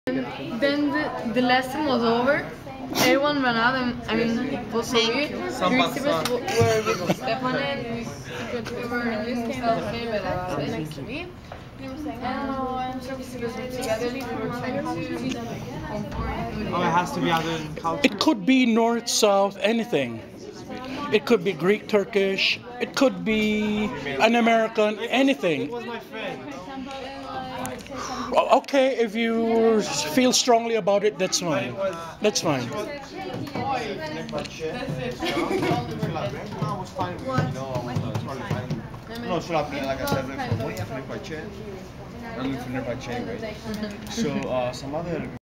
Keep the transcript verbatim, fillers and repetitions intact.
Then the, the lesson was over. Everyone ran out, and I mean, also we, Greek Cyprus were with Stefan and we were in this kind of favorite next to me. And Turkish Cyprus were together. We were trying to Oh, it has to be other than culture. It could be North, South, anything. It could be Greek, Turkish. It could be an American, anything. It was my friend. O- Okay, if you feel strongly about it, that's fine. That's fine. No, solo appena like I said, when you have to by chair, I'm going to by chair anyway. So uh, some other